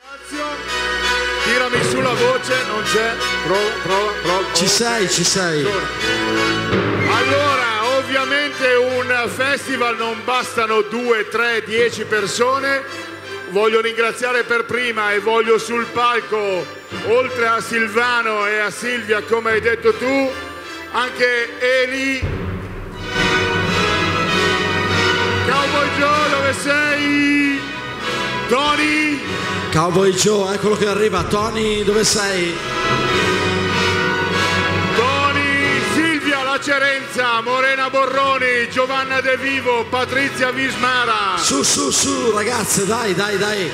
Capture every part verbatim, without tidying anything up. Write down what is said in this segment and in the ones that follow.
Tirami sulla voce, non c'è. Prova, prova, prova. Ci sei, ci sei. Allora, ovviamente un festival non bastano due, tre, dieci persone. Voglio ringraziare per prima e voglio sul palco, oltre a Silvano e a Silvia, come hai detto tu, anche Eli. Cowboy Joe, dove sei? Tony? Cowboy Joe, eccolo che arriva. Tony, dove sei? Tony, Silvia La Cerenza, Morena Borroni, Giovanna De Vivo, Patrizia Vismara. Su, su, su, ragazze, dai, dai, dai.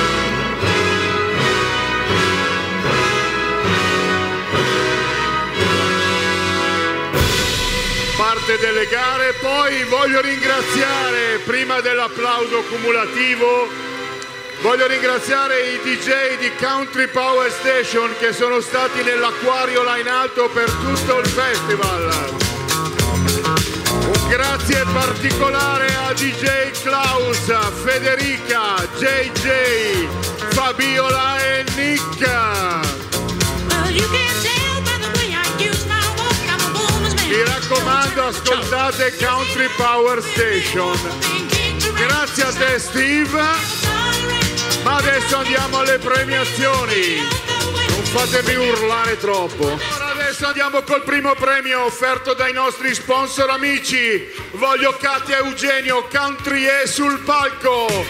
Parte delle gare, poi voglio ringraziare, prima dell'applauso cumulativo, voglio ringraziare i D J di Country Power Station che sono stati nell'acquario là in alto per tutto il festival. Un grazie particolare a D J Klaus, Federica, J J, Fabiola e Nick. Mi raccomando, ascoltate Country Power Station. Grazie a te, Steve. Ma adesso andiamo alle premiazioni. Non fatemi urlare troppo. Allora adesso andiamo col primo premio offerto dai nostri sponsor amici. Voglio Katia e Eugenio, Country è sul palco.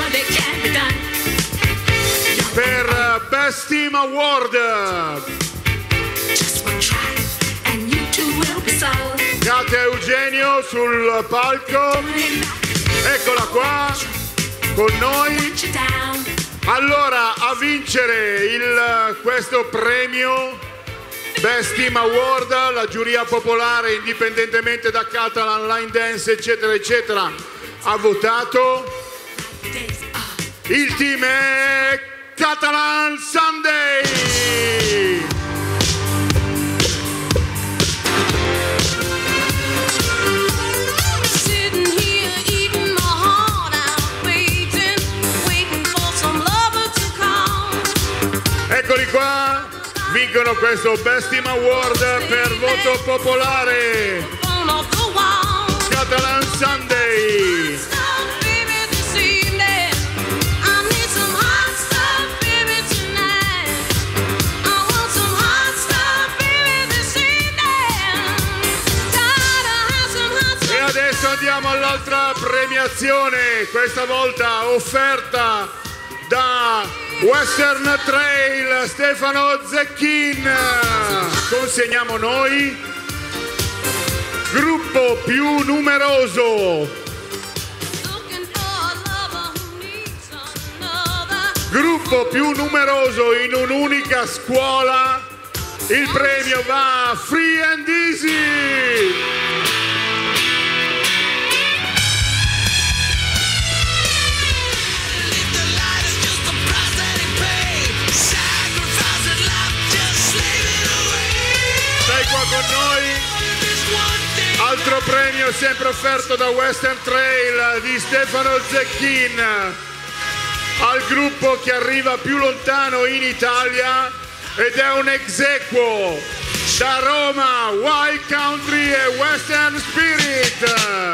Per Best Team Award. Katia e Eugenio sul palco. Eccola qua con noi. Allora, a vincere il, questo premio Best Team Award, la giuria popolare, indipendentemente da Catalan, Line Dance, eccetera, eccetera, ha votato. Il team è Catalan Sunday. Eccoli qua, vincono questo Best Team Award per voto popolare. Catalan Sunday. E adesso andiamo all'altra premiazione, questa volta offerta da Western Trail, Stefano Zecchin. Consegniamo noi. Gruppo più numeroso. Gruppo più numeroso in un'unica scuola. Il premio va a Free and Easy. Qua con noi, altro premio sempre offerto da Western Trail di Stefano Zecchin al gruppo che arriva più lontano in Italia ed è un ex equo da Roma, Wild Country e Western Spirit.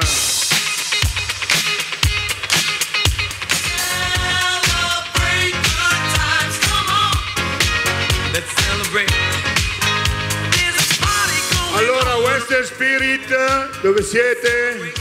Allora, Western Spirit, dove siete?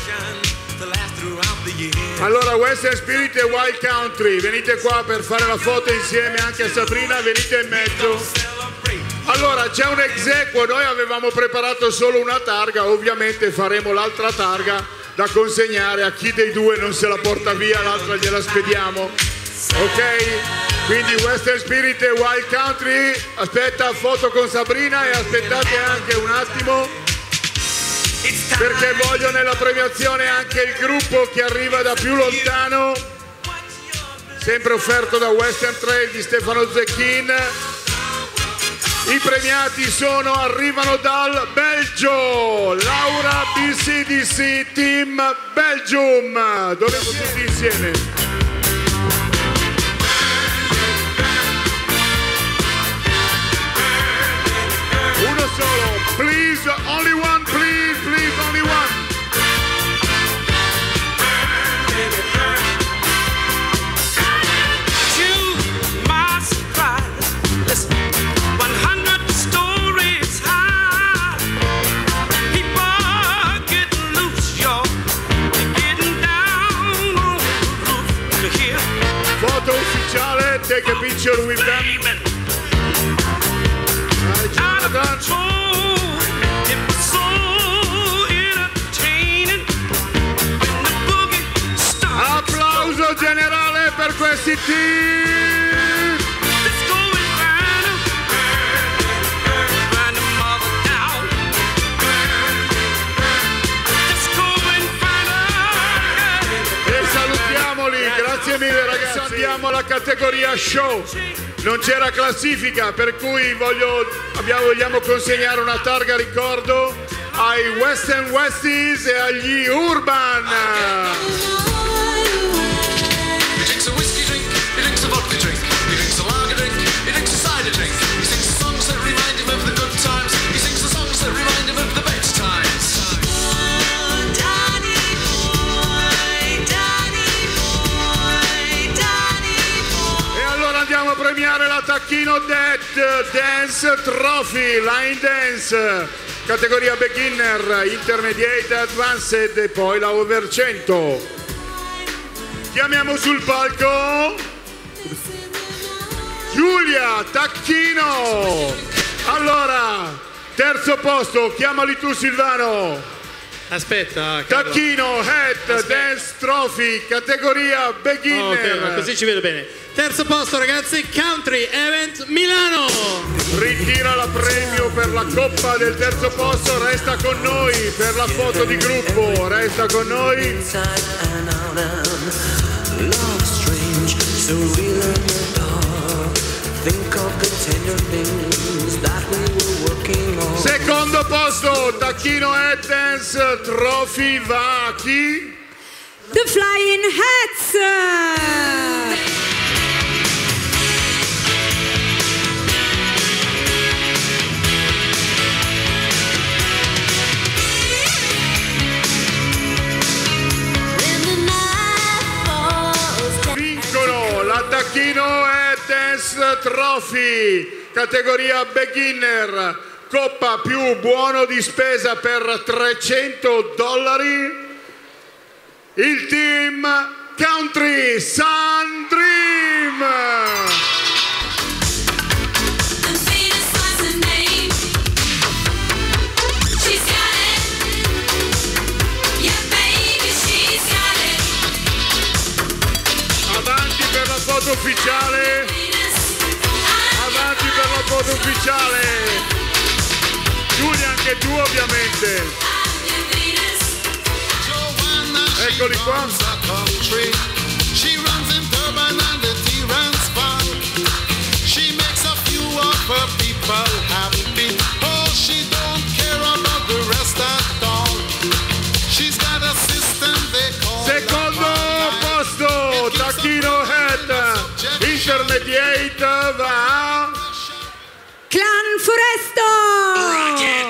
Allora, Western Spirit e Wild Country, venite qua per fare la foto insieme anche a Sabrina, venite in mezzo. Allora, c'è un ex equo, noi avevamo preparato solo una targa, ovviamente faremo l'altra targa da consegnare a chi dei due non se la porta via, l'altra gliela spediamo. Ok? Quindi Western Spirit e Wild Country, aspetta, foto con Sabrina e aspettate anche un attimo perché voglio nella premiazione anche il gruppo che arriva da più lontano, sempre offerto da Western Trail di Stefano Zecchin. I premiati sono, arrivano dal Belgio, Laura B C D C Team Belgium, dove siamo tutti insieme. please, only one, please, please, only one. To my surprise, listen, one hundred stories high, people getting loose, y'all, getting down on the roof to hear. Foto ufficiale, take a picture with them. Out of control, it was so entertaining when the boogie started. Applauso generale per questi team. Let's go and find 'em, find 'em all down. Let's go and find 'em. E salutiamoli, grazie mille ragazzi. Andiamo alla categoria show. Non c'era classifica, per cui voglio, abbiamo, vogliamo consegnare una targa ricordo ai West and Westies e agli Urban. He drinks a whiskey drink, he drinks a vodka drink, he drinks a lager drink, he drinks a cider drink. He sings the songs that remind him of the good times, he sings the songs that remind him of the best times. Andiamo a premiare la Tacchino Dead Dance Trophy, Line Dance, categoria Beginner, Intermediate, Advanced e poi la Over cento. Chiamiamo sul palco Giulia Tacchino. Allora, terzo posto, chiamali tu Silvano. Aspetta, Carlo. Tacchino Head Aspetta. Dance Trophy, categoria Beginner. Ok, così ci vedo bene. Terzo posto ragazzi, Country Event Milano. Ritira la premio per la coppa del terzo posto, resta con noi per la foto di gruppo, resta con noi. Secondo posto, Tacchino Head Dance Trophy va a chi? The Flying Hats. Vincono la Tacchino Head Dance Trophy, categoria Beginner, coppa più buono di spesa per trecento dollari. Il team Country Sun Dream. Avanti per la foto ufficiale. Avanti per la foto ufficiale. Giulia, anche tu ovviamente. Eccoli qua. She runs in Durban and the tea runs far. She makes a few of her people happy. Oh, she don't care about the rest at all. She's got a system they call. Secondo posto, Tacchino Head. Intermediate va. Clan Foresto.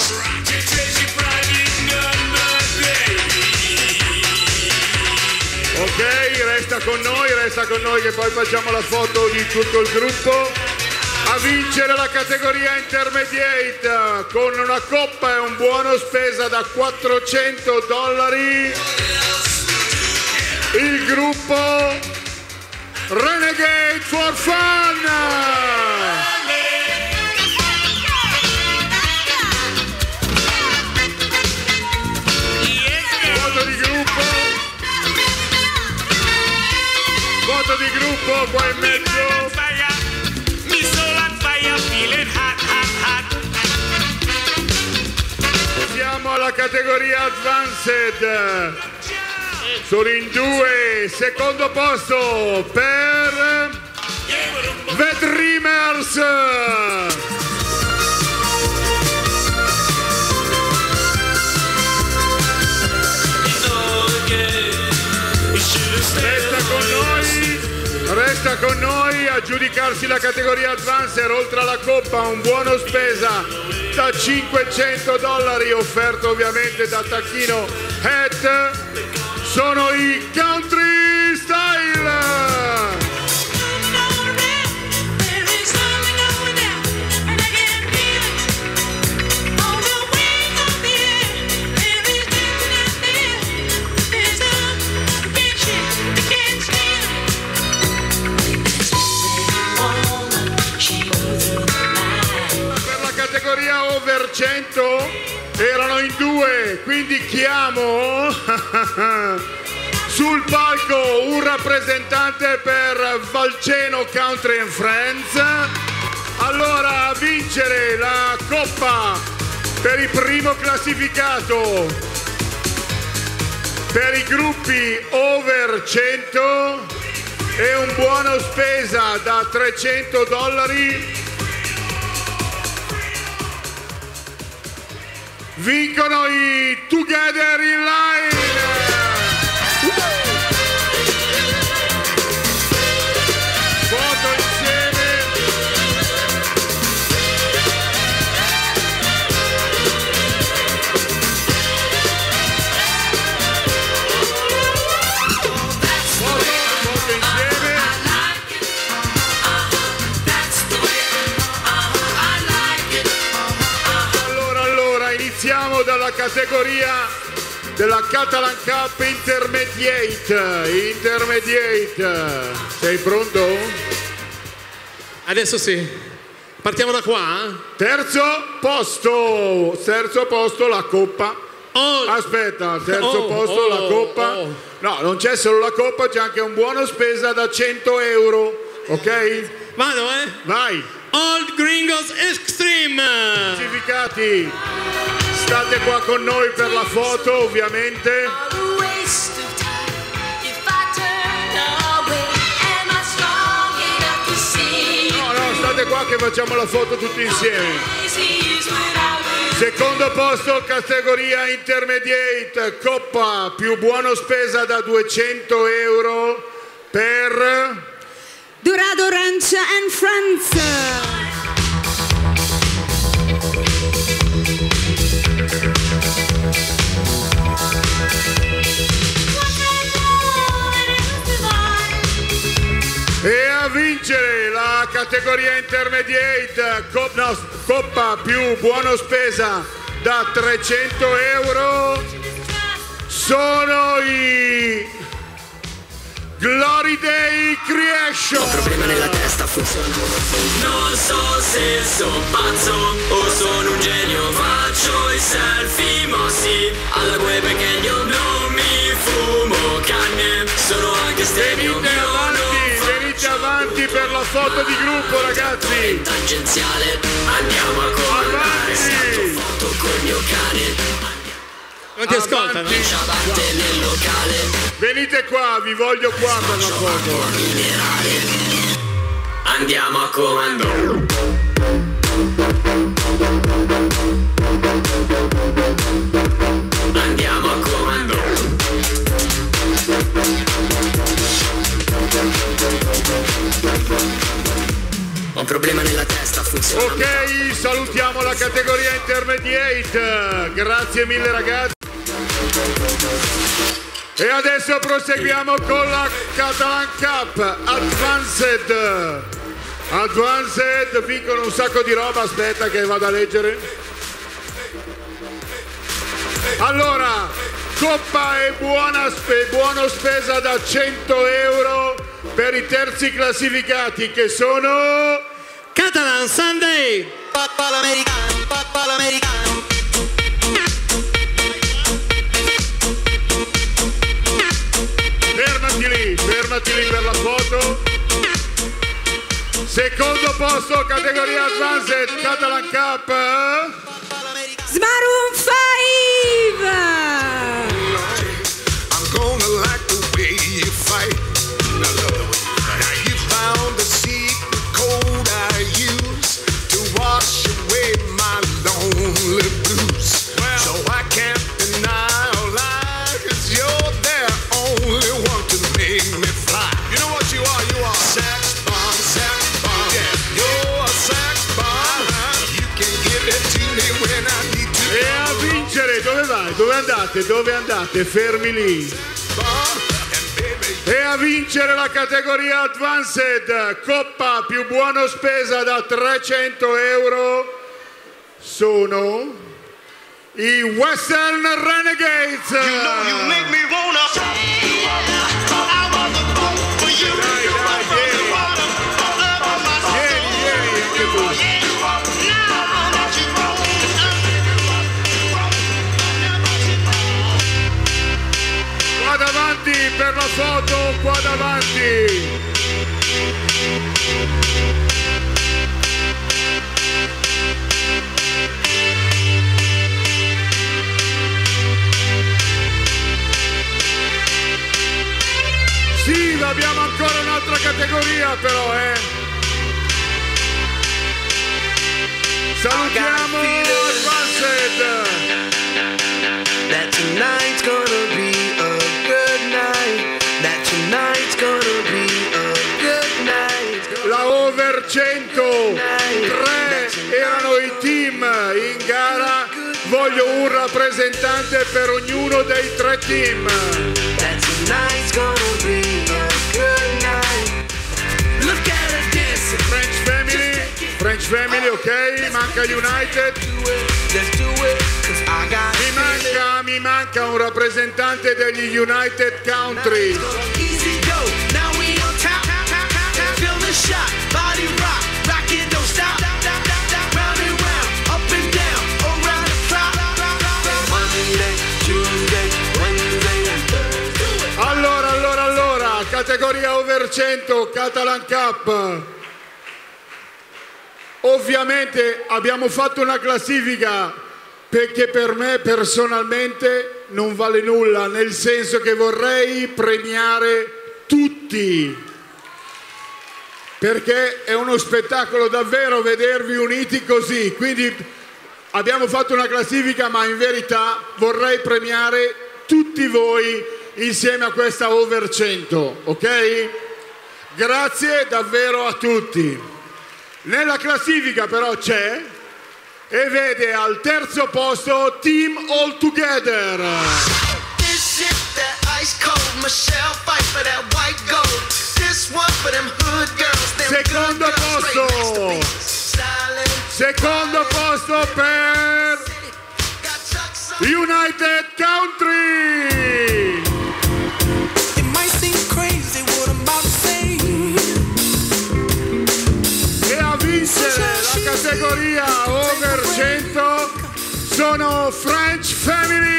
Ok, resta con noi, resta con noi che poi facciamo la foto di tutto il gruppo. A vincere la categoria Intermediate con una coppa e un buono spesa da quattrocento dollari. Il gruppo Renegade for Fun. Foto di gruppo. Foto di gruppo qua in mezzo. Siamo alla categoria Advanced. Sono in due. Secondo posto per The Dreamers. Resta con noi, resta con noi a giudicarsi la categoria Advanced, oltre alla coppa un buono spesa da cinquecento dollari, offerto ovviamente da Tacchino Head, sono i Country Style. Categoria over cento erano in due, quindi chiamo sul palco un rappresentante per Valceno Country and Friends. Allora, a vincere la coppa per il primo classificato per i gruppi over cento e un buono spesa da trecento dollari. Vincono i Together in Line. Foto insieme. Foto, foto insieme. Iniziamo dalla categoria della Catalan Cup Intermediate. Intermediate. Sei pronto? Adesso sì. Partiamo da qua. Terzo posto. Terzo posto la coppa. Oh. Aspetta, terzo Oh, posto oh, la coppa. oh. No, non c'è solo la coppa, c'è anche un buono spesa da cento euro. Ok? Vado, eh? Vai. Old Gringos Extreme. Classificati. State qua con noi per la foto, ovviamente. No, no, state qua che facciamo la foto tutti insieme. Secondo posto, categoria Intermediate, coppa più buono spesa da duecento euro per Dorado Ranch and Friends. E a vincere la categoria Intermediate, cop- no, coppa più buono spesa da trecento euro, sono i Glory Day Creation. Ho problema nella testa, funziona. Non so se sono pazzo o sono un genio. Faccio i selfie mossi alla web perché io non mi fumo canne. Sono anche stevio. Venite avanti, venite avanti per la foto di gruppo, ragazzi. Tangenziale, andiamo a comandare. Scatto foto col mio cane. Non ti ascoltano? Ciabatte nel locale. Venite qua, vi voglio qua per la foto. Minerale. Andiamo a comando. Andiamo a comando. Ho un problema nella testa, funziona. Ok, salutiamo la categoria Intermediate. Grazie mille ragazzi. E adesso proseguiamo con la Catalan Cup Advanced. Advanced, vincono un sacco di roba, aspetta che vado a leggere. Allora, coppa e buona spe- buono spesa da cento euro per i terzi classificati che sono Catalan Sunday. Papà l'americano, papà l'americano. Fermati lì, fermati lì per la foto. Secondo posto, categoria Advanced, Catalan Cup. Maroon five. I'm gonna like the way you fight. I love the way you fight. Now you found the secret code I use to wash away my lonely blues. So I can't deny or lie, 'cause you're the only one to make me fly. You know what you are? You are sex bomb, sex bomb. Yeah, you're a sex bomb. You can give it to me andate? Dove andate? Fermi lì. E a vincere la categoria Advanced, coppa più buono spesa da trecento euro, sono i Western Renegades. You know you make me wanna. I was a fool for you. Dai, dai, vieni. Vieni, vieni, anche tu. Qua davanti per la foto, qua davanti. Sì, abbiamo ancora un'altra categoria però, eh. Salutiamo Advanced. That tonight's gonna be a good night. That tonight's gonna be a good night. La Over cento, tre erano i team in gara, voglio un rappresentante per ognuno dei tre team. That tonight's gonna be a good night. Look at her dancing. French Family, French Family, ok, manca United. Let's do it, 'cause I got Mi manca, mi manca un rappresentante degli United Country. easy go. Now we on top. Feel the shot. Body rock. Rock it, don't stop. Round and round. Up and down. Around the clock. Monday, Tuesday, Wednesday and Thursday. Allora, allora, allora, categoria Over cento, Catalan Cup. Ovviamente abbiamo fatto una classifica perché per me personalmente non vale nulla, nel senso che vorrei premiare tutti, perché è uno spettacolo davvero vedervi uniti così. Quindi abbiamo fatto una classifica, ma in verità vorrei premiare tutti voi insieme a questa Over cento, ok? Grazie davvero a tutti. Nella classifica però c'è, e vede al terzo posto Team All Together. This shit that ice cold Michelle fight for that white gold. This one for them hood girls. Them Secondo good girls, posto. straight next to me. Styling, Secondo posto per got chucks on. United Country. It might seem crazy what I'm about to say. E a vincere la categoria Over cento sono French Family.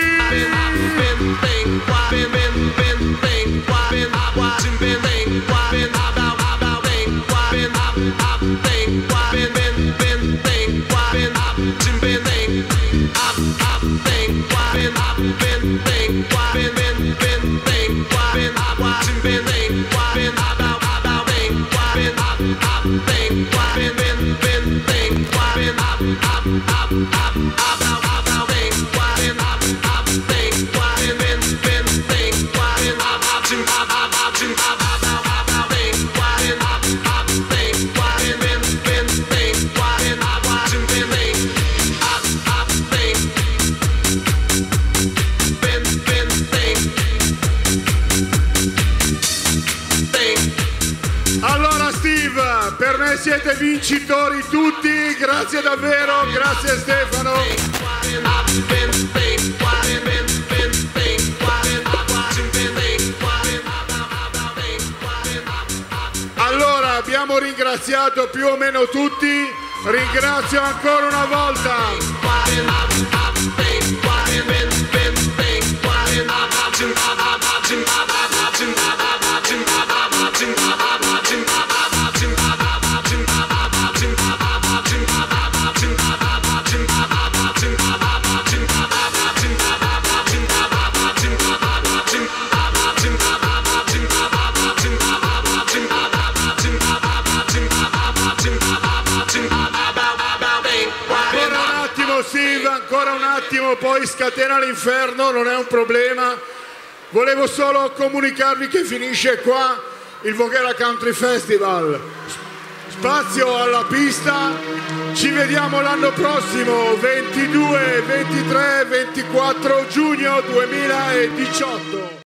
Allora Steve, per me siete vincitori tutti, grazie davvero, grazie Stefano. Allora abbiamo ringraziato più o meno tutti, ringrazio ancora una volta. Steve, ancora un attimo, poi scatena l'inferno, non è un problema. Volevo solo comunicarvi che finisce qua il Voghera Country Festival. spazio alla pista. Ci vediamo l'anno prossimo, ventidue, ventitré, ventiquattro giugno duemiladiciotto.